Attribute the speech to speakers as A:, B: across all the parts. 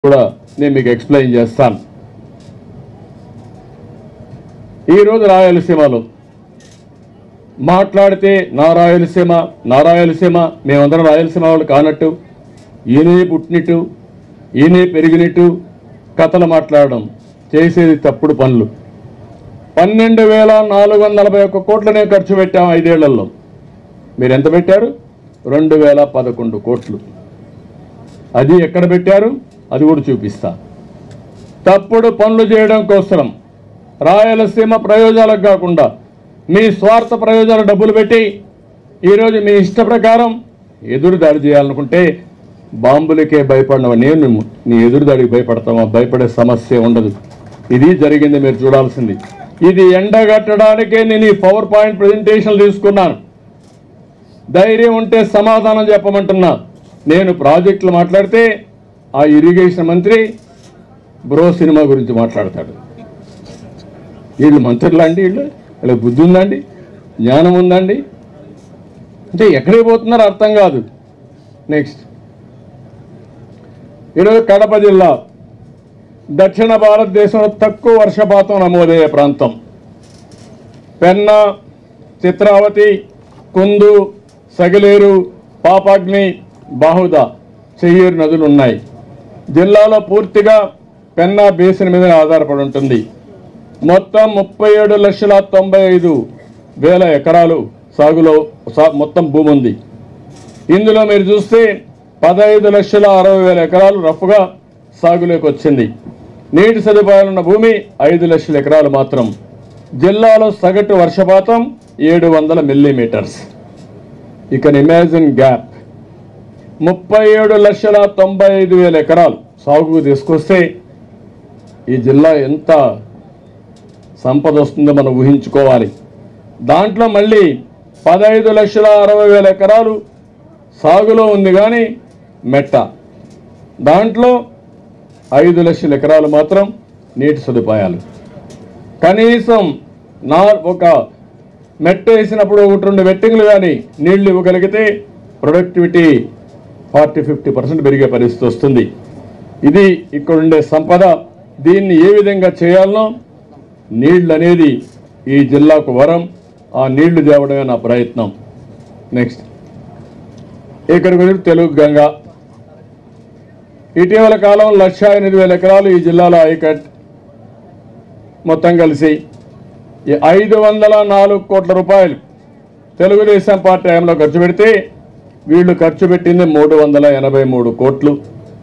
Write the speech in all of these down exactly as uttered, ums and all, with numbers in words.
A: కూడా నేను మీకు ఎక్స్ప్లెయిన్ చేస్తాను. ఈరోజు రాయలసీమలో మాట్లాడితే నా రాయలసీమ నా రాయలసీమ మేమందరం రాయలసీమ వాళ్ళు కానట్టు, ఈయనే పుట్టినట్టు ఈయనే పెరిగినట్టు కథలు మాట్లాడడం, చేసేది తప్పుడు పనులు. పన్నెండు వేల నాలుగు వందల నలభై ఒక్క కోట్లనే ఖర్చు పెట్టాం ఐదేళ్లలో. మీరు ఎంత పెట్టారు? రెండు వేల పదకొండు కోట్లు. అది ఎక్కడ పెట్టారు అది కూడా చూపిస్తా. తప్పుడు పనులు చేయడం కోసం రాయలసీమ ప్రయోజనాలకు కాకుండా మీ స్వార్థ ప్రయోజనాలు డబ్బులు పెట్టి ఈరోజు మీ ఇష్ట ప్రకారం ఎదురు దాడి చేయాలనుకుంటే బాంబులకే భయపడినవా? నేను నీ ఎదురు దాడికి భయపడతామా? భయపడే సమస్య ఉండదు. ఇది జరిగింది, మీరు చూడాల్సింది. ఇది ఎండగట్టడానికే నేను ఈ పవర్ పాయింట్ ప్రజెంటేషన్ తీసుకున్నాను. ధైర్యం ఉంటే సమాధానం చెప్పమంటున్నా. నేను ప్రాజెక్టులు మాట్లాడితే ఆ ఇరిగేషన్ మంత్రి బ్రో సినిమా గురించి మాట్లాడతాడు. వీళ్ళు మంత్రులు అండి, వీళ్ళు వీళ్ళకి బుద్ధి ఉందండి, జ్ఞానం ఉందండి అంటే ఎక్కడికి పోతున్నారో అర్థం కాదు. నెక్స్ట్, ఈరోజు కడప జిల్లా దక్షిణ భారతదేశంలో తక్కువ వర్షపాతం నమోదయ్యే ప్రాంతం. పెన్నా, చిత్రావతి, కుందు, సగిలేరు, పాపాగ్ని, బాహుదా, చెయ్యేరు నదులు ఉన్నాయి. జిల్లాలో పూర్తిగా పెన్నా బేసిన్ మీద ఆధారపడి ఉంటుంది. మొత్తం ముప్పై ఏడు లక్షల తొంభై ఐదు వేల ఎకరాలు సాగులో మొత్తం భూమి ఉంది. ఇందులో మీరు చూస్తే పదహైదు లక్షల అరవై వేల ఎకరాలు రఫ్గా సాగులోకి వచ్చింది. నీటి సదుపాయాలున్న భూమి ఐదు లక్షల ఎకరాలు మాత్రం. జిల్లాలో సగటు వర్షపాతం ఏడు వందల మిల్లీమీటర్స్. ఇక ఇమాజిన్ గ్యాప్. ముప్పై ఏడు లక్షల తొంభై ఐదు వేల ఎకరాలు సాగుకు తీసుకొస్తే ఈ జిల్లా ఎంత సంపద వస్తుందో మనం ఊహించుకోవాలి. దాంట్లో మళ్ళీ పదహైదు లక్షల అరవై వేల ఎకరాలు సాగులో ఉంది కానీ మెట్ట. దాంట్లో ఐదు లక్షల ఎకరాలు మాత్రం నీటి సదుపాయాలు. కనీసం నా ఒక మెట్ట వేసినప్పుడు ఒకటి రెండు వెట్టింగ్లు కానీ నీళ్లు ఇవ్వగలిగితే ప్రొడక్టివిటీ ఫార్టీ ఫిఫ్టీ పర్సెంట్ పెరిగే పరిస్థితి వస్తుంది. ఇది ఇక్కడ ఉండే సంపద. దీన్ని ఏ విధంగా చేయాలనో, నీళ్ళు అనేది ఈ జిల్లాకు వరం, ఆ నీళ్లు తేవడమే నా ప్రయత్నం. నెక్స్ట్, ఇక్కడ గురించి తెలుగు గంగ. ఇటీవల కాలం లక్ష ఎనిమిది వేల ఎకరాలు ఈ జిల్లాలో ఐకట్ మొత్తం కలిసి ఐదు వందల నాలుగు కోట్ల రూపాయలు తెలుగుదేశం పార్టీ హయాంలో ఖర్చు పెడితే వీళ్ళు ఖర్చు పెట్టింది మూడు వందల ఎనభై మూడు కోట్లు.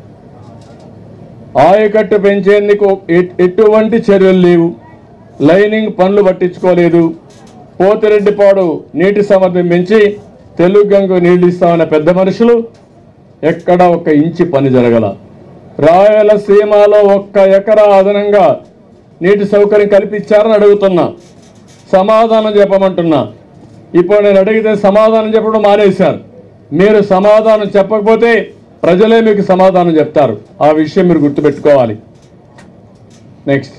A: ఆయకట్టు పెంచేందుకు ఎటువంటి చర్యలు లేవు. లైనింగ్ పనులు పట్టించుకోలేదు. పోతిరెడ్డిపాడు నీటి సామర్థ్యం పెంచి తెలుగు గంగకు నీళ్లు ఇస్తామన్న పెద్ద మనుషులు ఎక్కడ ఒక్క ఇంచి పని జరగల. రాయలసీమలో ఒక్క ఎకరా అదనంగా నీటి సౌకర్యం కల్పించారని అడుగుతున్నా. సమాధానం చెప్పమంటున్నా. ఇప్పుడు నేను అడిగితే సమాధానం చెప్పడం మానేశారు. మీరు సమాధానం చెప్పకపోతే ప్రజలే మీకు సమాధానం చెప్తారు. ఆ విషయం మీరు గుర్తుపెట్టుకోవాలి. నెక్స్ట్,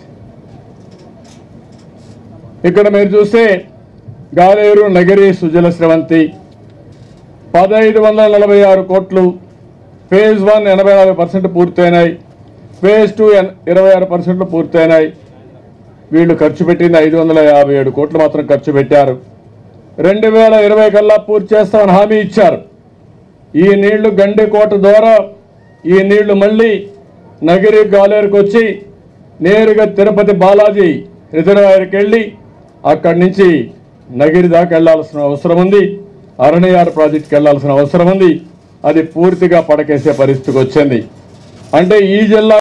A: ఇక్కడ మీరు చూస్తే గాలేరు నగరి సుజల స్రవంతి పదహైదు వందల నలభై ఆరు కోట్లు. ఫేజ్ వన్ ఎనభై నాలుగు పర్సెంట్ పూర్తయినాయి. ఫేజ్ టూ ఇరవై ఆరు పర్సెంట్లు పూర్తయినాయి. వీళ్ళు ఖర్చు పెట్టింది ఐదు వందల యాభై ఏడు కోట్లు మాత్రం ఖర్చు పెట్టారు. రెండు వేల ఇరవై కల్లా పూర్తి చేస్తామని హామీ ఇచ్చారు. ఈ నీళ్లు గండికోట ద్వారా ఈ నీళ్లు మళ్ళీ నగిరి గాలేరుకు వచ్చి నేరుగా తిరుపతి బాలాజీ రిజర్వాయర్కి వెళ్ళి అక్కడి నుంచి నగిరి దాకా వెళ్లాల్సిన అవసరం ఉంది. అరణ్యార్ ప్రాజెక్టుకి వెళ్లాల్సిన అవసరం ఉంది. అది పూర్తిగా పడకేసే పరిస్థితికి వచ్చింది. అంటే ఈ జిల్లా